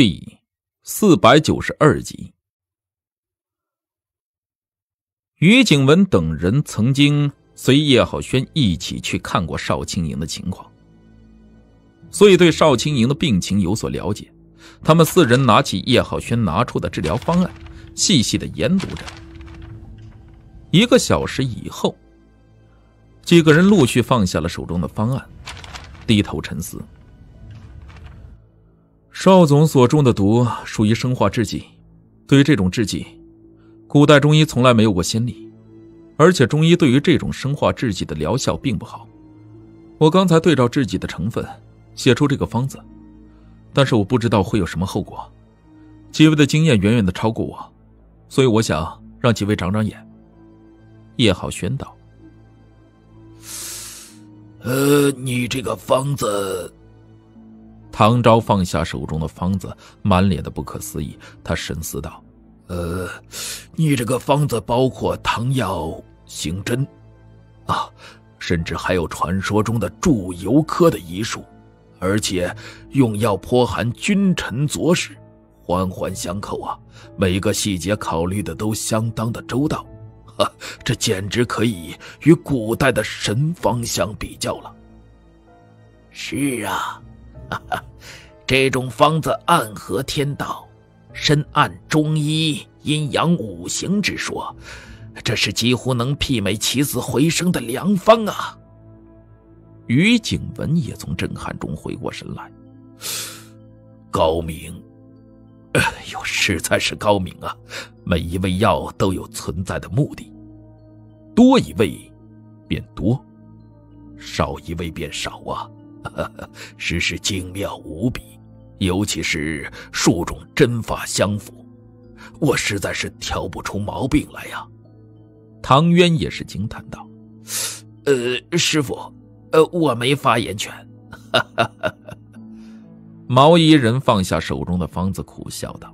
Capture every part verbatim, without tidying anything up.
第四百九十二集。于景文等人曾经随叶浩轩一起去看过邵青莹的情况，所以对邵青莹的病情有所了解。他们四人拿起叶浩轩拿出的治疗方案，细细的研读着。一个小时以后，几个人陆续放下了手中的方案，低头沉思。邵总所中的毒属于生化制剂，对于这种制剂，古代中医从来没有过先例，而且中医对于这种生化制剂的疗效并不好。我刚才对照制剂的成分写出这个方子，但是我不知道会有什么后果。几位的经验远远的超过我，所以我想让几位长长眼。叶浩轩道： 呃，你这个方子…… 唐昭放下手中的方子，满脸的不可思议。他深思道： 呃，你这个方子包括汤药、行针啊，甚至还有传说中的祝由科的医术，而且用药颇含君臣佐使，环环相扣啊，每一个细节考虑的都相当的周到，哈，这简直可以与古代的神方相比较了。是啊，哈哈，这种方子暗合天道，深谙中医阴阳五行之说，这是几乎能媲美起死回生的良方啊！ 于景文也从震撼中回过神来， 高明，哎呦，实在是高明啊！每一味药都有存在的目的，多一味便多，少一味便少啊！实是精妙无比，尤其是数种针法相符，我实在是挑不出毛病来呀。 唐渊也是惊叹道： 呃，师傅，呃，我没发言权。 毛衣人放下手中的方子，苦笑道：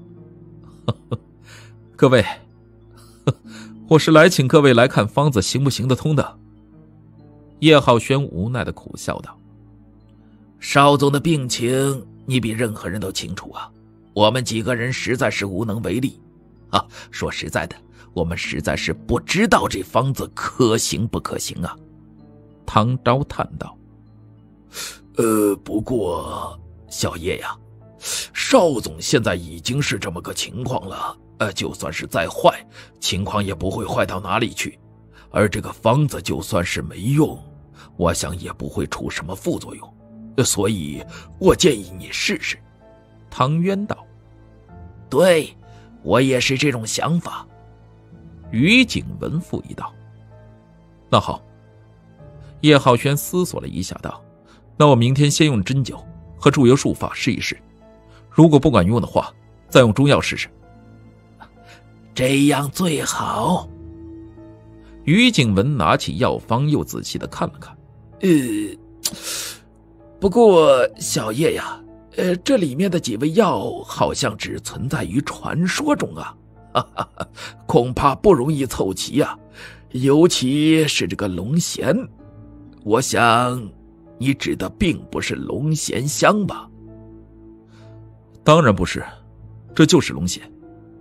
各位，我是来请各位来看方子行不行得通的。叶浩轩无奈的苦笑道： 邵总的病情你比任何人都清楚啊，我们几个人实在是无能为力啊。说实在的，我们实在是不知道这方子可行不可行啊。 唐昭叹道： 呃，不过小叶呀，邵总现在已经是这么个情况了，呃，就算是再坏，情况也不会坏到哪里去，而这个方子就算是没用，我想也不会出什么副作用，所以我建议你试试。 唐渊道： 对，我也是这种想法。 于景文附议道：那好。叶浩轩思索了一下道：那我明天先用针灸和祝由术法试一试，如果不管用的话，再用中药试试。 这样最好。 于景文拿起药方又仔细的看了看， 呃，不过小叶呀，呃，这里面的几味药好像只存在于传说中啊，哈哈哈，恐怕不容易凑齐啊，尤其是这个龙涎，我想你指的并不是龙涎香吧？ 当然不是，这就是龙涎。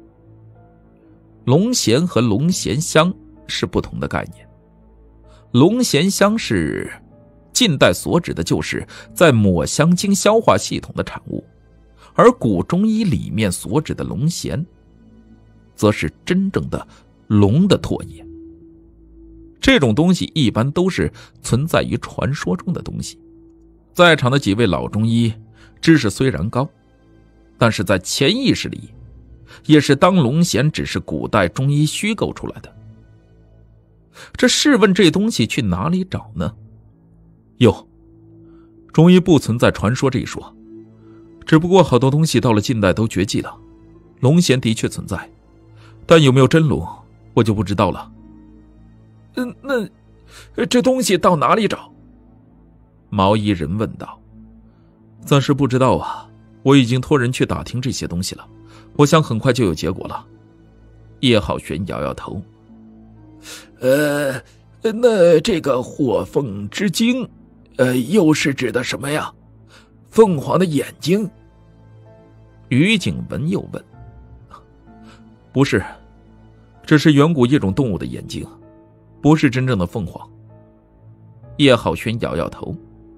龙涎和龙涎香是不同的概念。龙涎香是近代所指的就是在抹香经消化系统的产物，而古中医里面所指的龙涎则是真正的龙的唾液。这种东西一般都是存在于传说中的东西。在场的几位老中医知识虽然高，但是在潜意识里也是当龙涎只是古代中医虚构出来的。这试问这东西去哪里找呢？有，中医不存在传说这一说，只不过好多东西到了近代都绝迹了。龙涎的确存在，但有没有真龙我就不知道了。 嗯，那这东西到哪里找？ 毛衣人问道。暂时不知道啊，我已经托人去打听这些东西了，我想很快就有结果了。叶浩轩摇摇头。 呃，那这个火凤之精，呃，又是指的什么呀？凤凰的眼睛？ 于景文又问：“不是，这是远古一种动物的眼睛，不是真正的凤凰。”叶浩轩摇摇头：“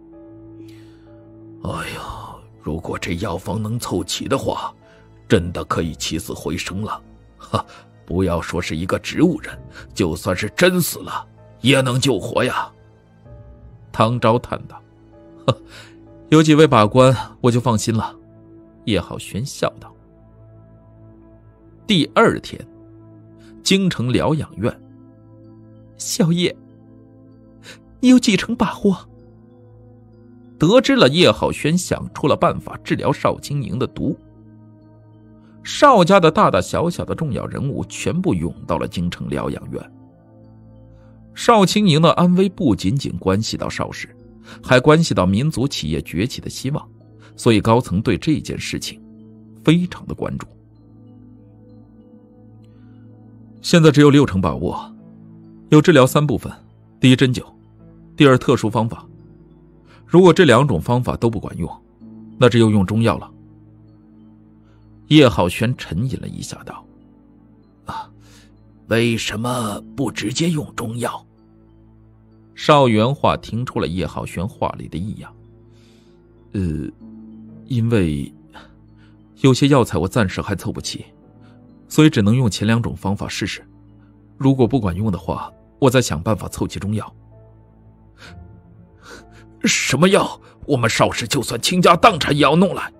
哎呀，如果这药方能凑齐的话，真的可以起死回生了。哈，不要说是一个植物人，就算是真死了，也能救活呀。” 汤昭叹道：“呵，有几位把关，我就放心了。”叶浩轩笑道。第二天，京城疗养院， 小叶，你有几成把握？ 得知了叶浩轩想出了办法治疗邵青莹的毒，邵家的大大小小的重要人物全部涌到了京城疗养院。邵青莹的安危不仅仅关系到邵氏，还关系到民族企业崛起的希望，所以高层对这件事情非常的关注。现在只有六成把握，有治疗三部分：第一针灸，第二特殊方法。如果这两种方法都不管用，那只有用中药了。叶浩轩沉吟了一下道：“ 啊，为什么不直接用中药？” 邵元化听出了叶浩轩话里的异样。呃，因为有些药材我暂时还凑不齐，所以只能用前两种方法试试。如果不管用的话，我再想办法凑齐中药。 什么药？我们邵氏就算倾家荡产也要弄来。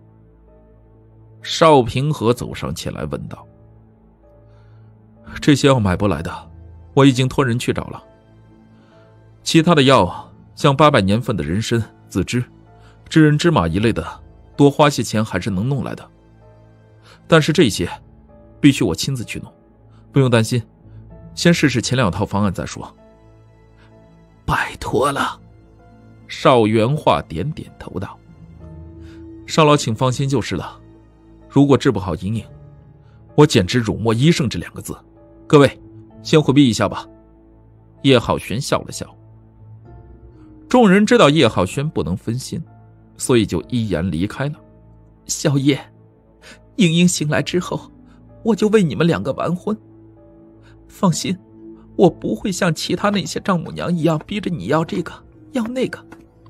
邵平和走上前来问道：“这些药买不来的，我已经托人去找了。其他的药，像八百年份的人参、紫芝、知人芝麻一类的，多花些钱还是能弄来的。但是这些，必须我亲自去弄，不用担心。先试试前两套方案再说。” 拜托了。 邵元化点点头道：“邵老请放心就是了。如果治不好莹莹，我简直辱没医圣这两个字。各位，先回避一下吧。”叶浩轩笑了笑。众人知道叶浩轩不能分心，所以就依言离开了。 小叶，莹莹醒来之后，我就为你们两个完婚。放心，我不会像其他那些丈母娘一样逼着你要这个要那个。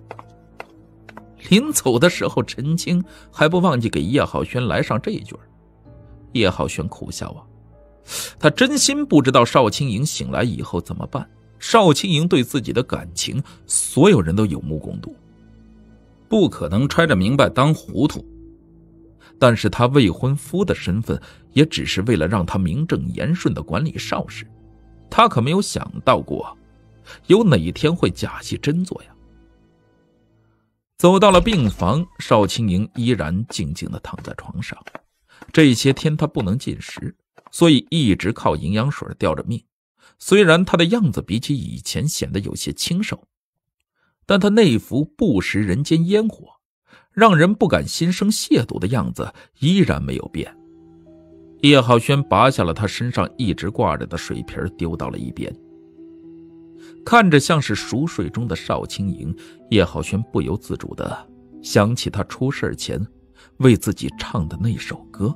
临走的时候，陈青还不忘记给叶浩轩来上这一句。叶浩轩苦笑啊，他真心不知道邵青莹醒来以后怎么办。邵青莹对自己的感情，所有人都有目共睹，不可能揣着明白当糊涂。但是他未婚夫的身份，也只是为了让他名正言顺地管理邵氏。他可没有想到过，有哪一天会假戏真做呀。走到了病房，邵青莹依然静静地躺在床上。这些天她不能进食，所以一直靠营养水吊着命。虽然她的样子比起以前显得有些清瘦，但她那副不食人间烟火，让人不敢心生亵渎的样子依然没有变。叶浩轩拔下了她身上一直挂着的水瓶，丢到了一边。看着像是熟睡中的邵青莹，叶浩轩不由自主地想起他出事前为自己唱的那首歌。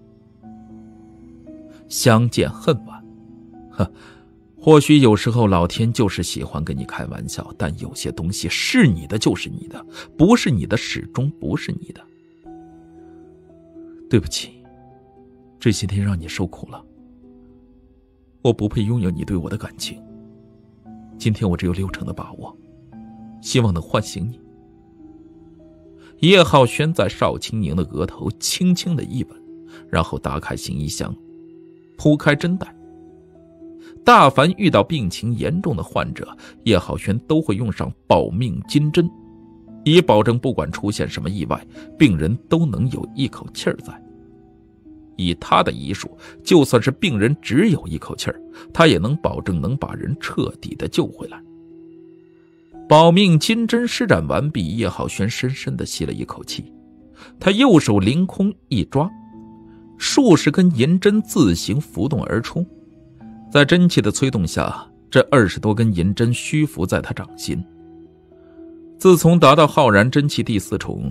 相见恨晚，呵，或许有时候老天就是喜欢跟你开玩笑，但有些东西是你的就是你的，不是你的始终不是你的。对不起，这些天让你受苦了，我不配拥有你对我的感情。今天我只有六成的把握，希望能唤醒你。叶浩轩在邵青莹的额头轻轻的一吻，然后打开行李箱，铺开针带。大凡遇到病情严重的患者，叶浩轩都会用上保命金针，以保证不管出现什么意外，病人都能有一口气儿在。以他的医术，就算是病人只有一口气儿，他也能保证能把人彻底的救回来。保命金针施展完毕，叶浩轩深深地吸了一口气，他右手凌空一抓，数十根银针自行浮动而出。在真气的催动下，这二十多根银针虚浮在他掌心。自从达到浩然真气第四重，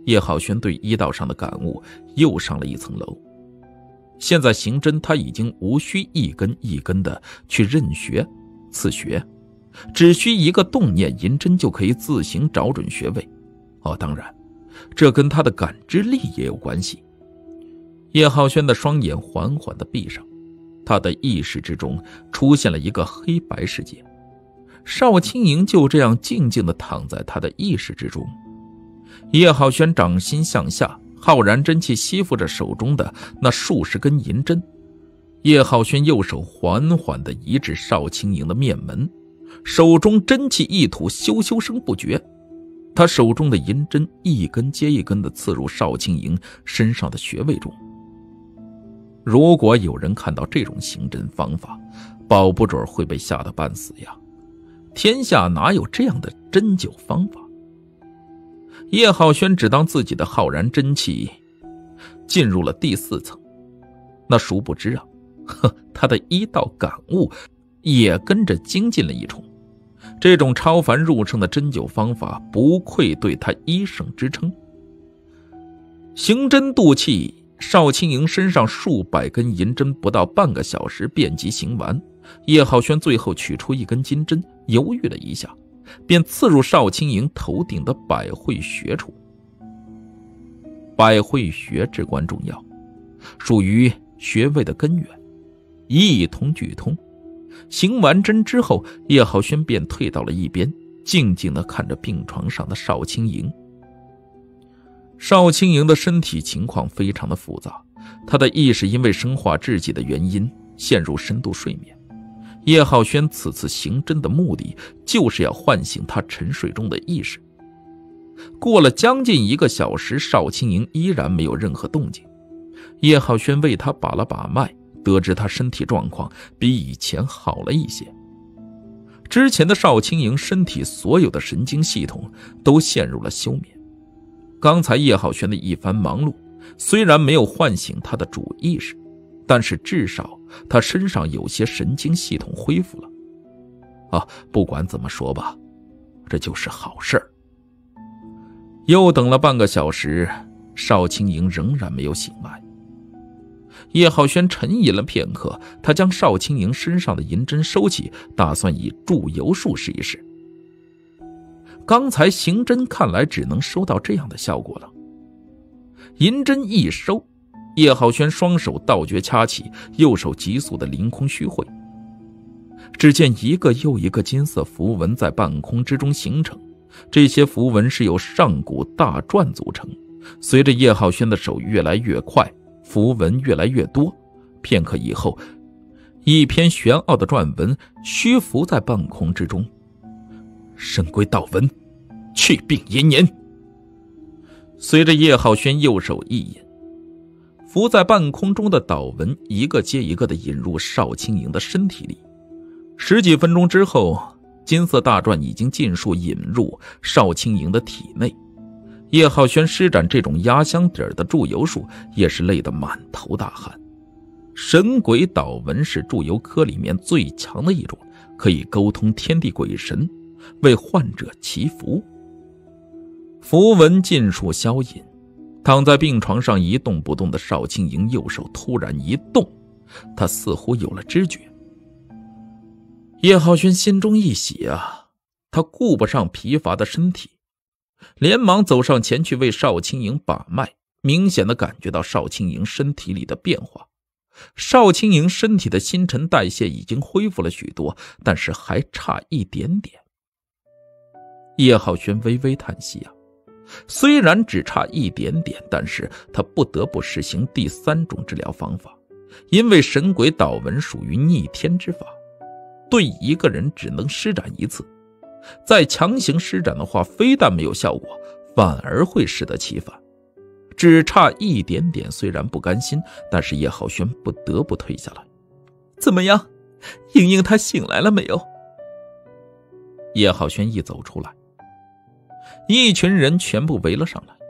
叶浩轩对医道上的感悟又上了一层楼。现在刑侦他已经无需一根一根的去认学刺学，只需一个动念，银针就可以自行找准穴位。哦，当然这跟他的感知力也有关系。叶浩轩的双眼缓缓地闭上，他的意识之中出现了一个黑白世界，邵青莹就这样静静地躺在他的意识之中。叶浩轩掌心向下，浩然真气吸附着手中的那数十根银针。叶浩轩右手缓缓地移至邵青莹的面门，手中真气一吐，咻咻声不绝。他手中的银针一根接一根地刺入邵青莹身上的穴位中。如果有人看到这种刑侦方法，保不准会被吓得半死呀！天下哪有这样的针灸方法？叶浩轩只当自己的浩然真气进入了第四层，那殊不知啊，呵，他的医道感悟也跟着精进了一重。这种超凡入圣的针灸方法不愧对他医圣之称。行针渡气，邵青莹身上数百根银针不到半个小时便即行完。叶浩轩最后取出一根金针，犹豫了一下，便刺入邵青莹头顶的百会穴处。百会穴至关重要，属于穴位的根源，一通俱通。行完针之后，叶浩轩便退到了一边，静静地看着病床上的邵青莹。邵青莹的身体情况非常的复杂，她的意识因为生化制剂的原因陷入深度睡眠。叶浩轩此次行针的目的就是要唤醒她沉睡中的意识。过了将近一个小时，邵青莹依然没有任何动静。叶浩轩为她把了把脉，得知她身体状况比以前好了一些。之前的邵青莹身体所有的神经系统都陷入了休眠。刚才叶浩轩的一番忙碌，虽然没有唤醒他的主意识，但是至少他身上有些神经系统恢复了。啊，不管怎么说吧，这就是好事儿。又等了半个小时，邵青莹仍然没有醒来。叶浩轩沉吟了片刻，他将邵青莹身上的银针收起，打算以注油术试一试。刚才行针看来只能收到这样的效果了。银针一收，叶浩轩双手倒觉掐起，右手急速的凌空虚绘。只见一个又一个金色符文在半空之中形成，这些符文是由上古大篆组成。随着叶浩轩的手越来越快，符文越来越多，片刻以后，一篇玄奥的篆文虚浮在半空之中。神龟道文，去病延年。随着叶浩轩右手一引，浮在半空中的祷文一个接一个地引入邵青莹的身体里。十几分钟之后，金色大篆已经尽数引入邵青莹的体内。叶浩轩施展这种压箱底儿的注油术，也是累得满头大汗。神鬼祷文是注油科里面最强的一种，可以沟通天地鬼神，为患者祈福。符文尽数消隐，躺在病床上一动不动的邵青莹右手突然一动，他似乎有了知觉。叶浩轩心中一喜啊，他顾不上疲乏的身体，连忙走上前去为邵青莹把脉，明显的感觉到邵青莹身体里的变化。邵青莹身体的新陈代谢已经恢复了许多，但是还差一点点。叶浩轩微微叹息啊，虽然只差一点点，但是他不得不实行第三种治疗方法，因为神鬼祷文属于逆天之法，对一个人只能施展一次，再强行施展的话，非但没有效果，反而会适得其反。只差一点点，虽然不甘心，但是叶浩轩不得不退下来。 怎么样，莹莹她醒来了没有？ 叶浩轩一走出来，一群人全部围了上来。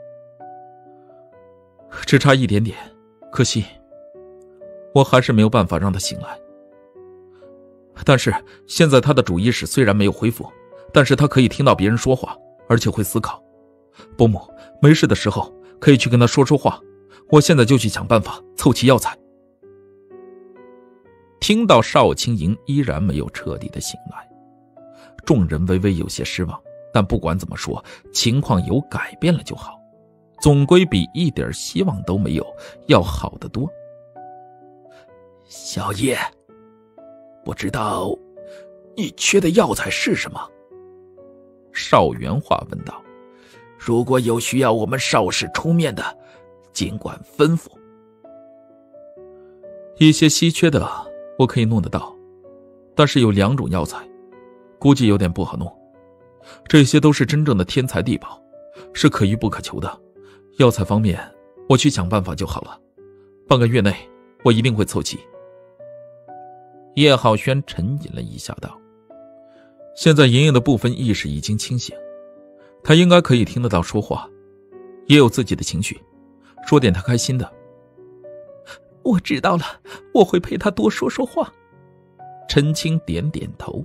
只差一点点，可惜我还是没有办法让她醒来。但是现在她的主意识虽然没有恢复，但是她可以听到别人说话，而且会思考。 伯母，没事的时候可以去跟他说说话，我现在就去想办法凑齐药材。听到邵青莹依然没有彻底的醒来，众人微微有些失望，但不管怎么说，情况有改变了就好，总归比一点希望都没有要好得多。 小叶，不知道你缺的药材是什么？ 邵元化问道。 如果有需要我们邵氏出面的，尽管吩咐。 一些稀缺的我可以弄得到，但是有两种药材估计有点不好弄，这些都是真正的天才地宝，是可遇不可求的。药材方面我去想办法就好了，半个月内我一定会凑齐。叶浩轩沉吟了一下道，现在莹莹的部分意识已经清醒，她应该可以听得到说话，也有自己的情绪，说点她开心的。 我知道了，我会陪她多说说话。 陈青点点头。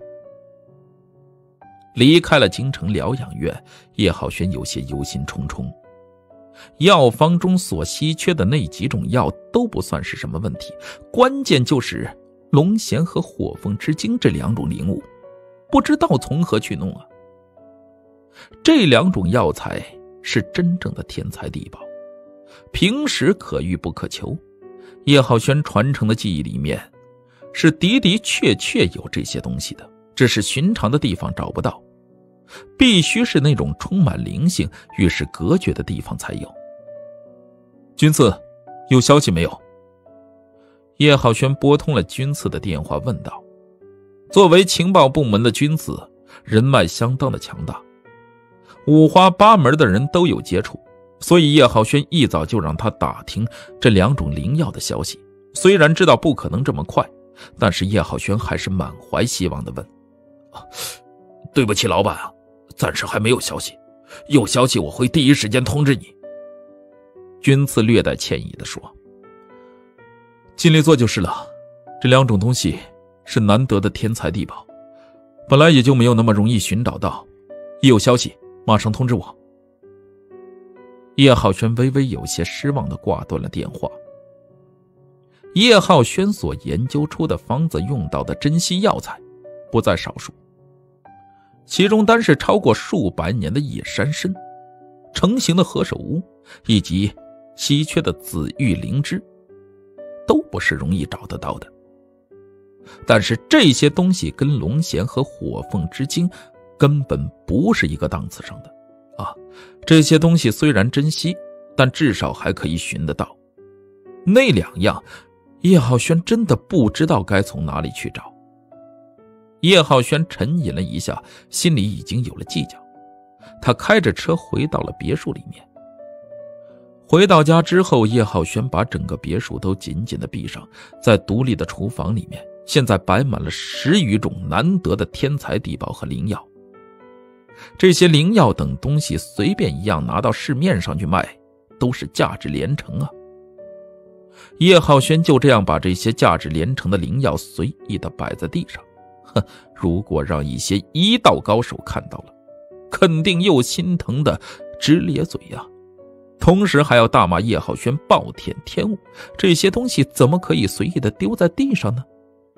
离开了京城疗养院，叶浩轩有些忧心忡忡。药方中所稀缺的那几种药都不算是什么问题，关键就是龙涎和火凤之精这两种灵物，不知道从何去弄啊。这两种药材是真正的天才地宝，平时可遇不可求。叶浩轩传承的记忆里面是的的确确有这些东西的，只是寻常的地方找不到，必须是那种充满灵性与世隔绝的地方才有。君次，有消息没有？叶浩轩拨通了君次的电话问道。作为情报部门的君次，人脉相当的强大，五花八门的人都有接触，所以叶浩轩一早就让他打听这两种灵药的消息。虽然知道不可能这么快，但是叶浩轩还是满怀希望地问、 啊、对不起老板啊，暂时还没有消息，有消息我会第一时间通知你。 君次略带歉意地说，尽力做就是了，这两种东西是难得的天才地宝，本来也就没有那么容易寻找到，一有消息马上通知我。叶浩轩微微有些失望地挂断了电话。叶浩轩所研究出的方子用到的珍稀药材不在少数，其中单是超过数百年的野山参、成型的何首乌以及稀缺的紫玉灵芝都不是容易找得到的。但是这些东西跟龙涎和火凤之精根本不是一个档次上的啊！这些东西虽然珍稀，但至少还可以寻得到。那两样叶浩轩真的不知道该从哪里去找。叶浩轩沉吟了一下，心里已经有了计较。他开着车回到了别墅里面。回到家之后，叶浩轩把整个别墅都紧紧地闭上，在独立的厨房里面，现在摆满了十余种难得的天才地宝和灵药。这些灵药等东西随便一样拿到市面上去卖，都是价值连城啊。叶浩轩就这样把这些价值连城的灵药随意地摆在地上，哼，如果让一些医道高手看到了，肯定又心疼的直咧嘴呀、啊。同时还要大骂叶浩轩暴殄天物，这些东西怎么可以随意的丢在地上呢？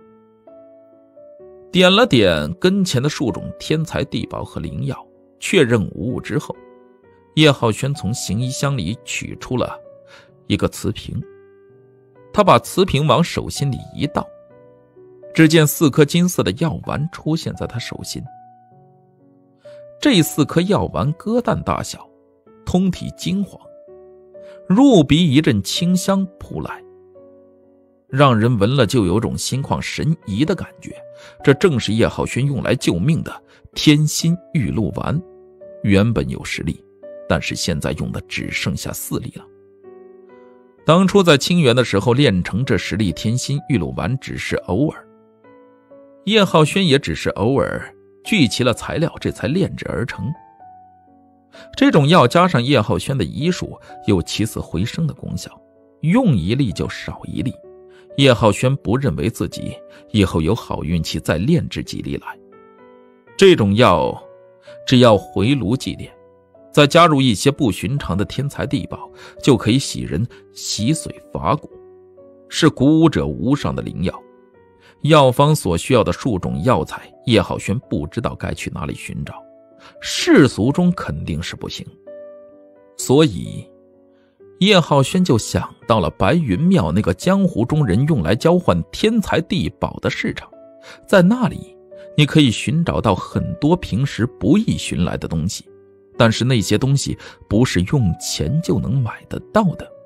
点了点跟前的数种天才地宝和灵药，确认无误之后，叶浩轩从行医箱里取出了一个瓷瓶，他把瓷瓶往手心里一倒，只见四颗金色的药丸出现在他手心。这四颗药丸鸽蛋大小，通体金黄，入鼻一阵清香扑来，让人闻了就有种心旷神怡的感觉。这正是叶浩轩用来救命的天心玉露丸，原本有十粒，但是现在用的只剩下四粒了。当初在清源的时候炼成这十粒天心玉露丸只是偶尔，叶浩轩也只是偶尔聚齐了材料，这才炼制而成。这种药加上叶浩轩的医术，有起死回生的功效，用一粒就少一粒。叶浩轩不认为自己以后有好运气再炼制几粒来。这种药只要回炉祭炼， 再加入一些不寻常的天材地宝，就可以使人洗髓伐骨，是鼓舞者无上的灵药。药方所需要的数种药材，叶浩轩不知道该去哪里寻找，世俗中肯定是不行。所以叶浩轩就想到了白云庙那个江湖中人用来交换天材地宝的市场，在那里你可以寻找到很多平时不易寻来的东西，但是那些东西不是用钱就能买得到的。